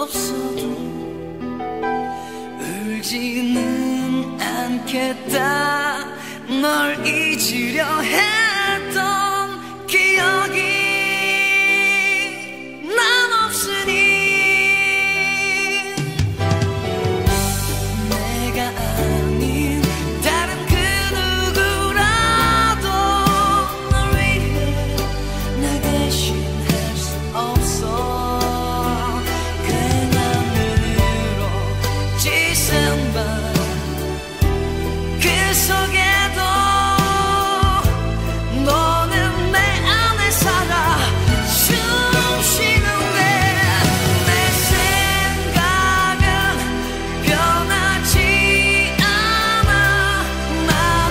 없어도 울지는 않겠다. 널 잊으려 했던 기억이 난 없으니 내가 아닌 다른 그 누구라도 널 위해 나 대신 할 수 없어. 괜한 눈으로 지샌 밤 그 속에도 너는 내 안에 살아 숨 쉬는데 내 생각은 변하지 않아. 나는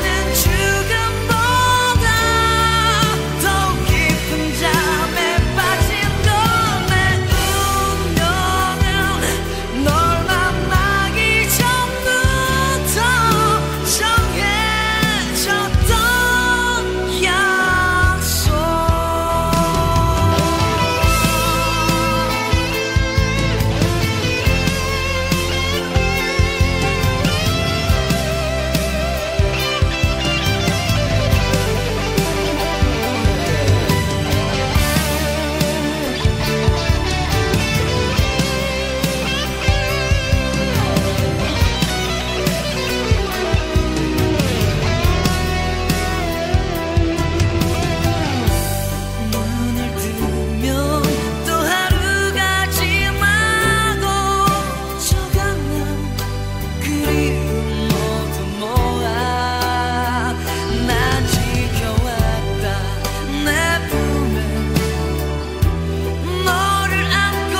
죽음보다 더 깊은 잠에 빠진 너. 내 운명은 널 만나기 전부터 정해졌던 약속. 눈을 뜨면 또 하루가 지나고 저가는 그리움 모두 모아 난 지켜왔다. 내 품에 너를 안고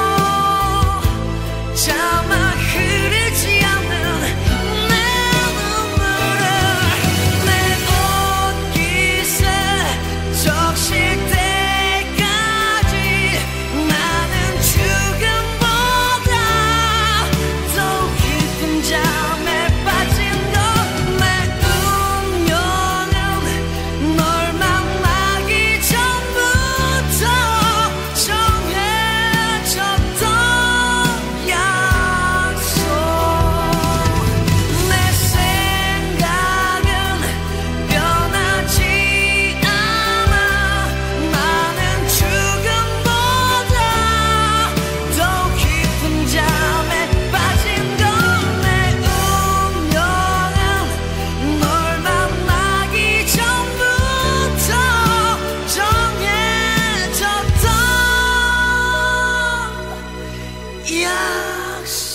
차마 흐르지 않는 내 눈물을 내 옷깃에 적실 때까지 나는 죽음보다 더 깊은 잠에 빠진 너. 내 운명은 널 만나기 전부터 정해졌던 약속. 내 생각은 변하지 않아. 나는 죽음보다 더 깊은 잠에 빠진 건 내 운명은 널 만나기 전부터 정해졌던 약속.